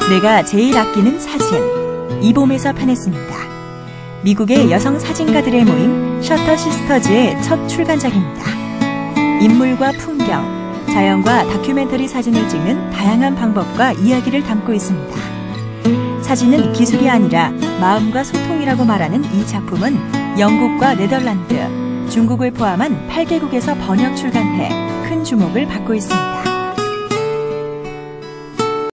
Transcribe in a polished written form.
내가 제일 아끼는 사진, 이봄에서 판했습니다. 미국의 여성 사진가들의 모임 셔터 시스터즈의 첫 출간작입니다. 인물과 풍경, 자연과 다큐멘터리 사진을 찍는 다양한 방법과 이야기를 담고 있습니다. 사진은 기술이 아니라 마음과 소통이라고 말하는 이 작품은 영국과 네덜란드, 중국을 포함한 8개국에서 번역 출간해 큰 주목을 받고 있습니다.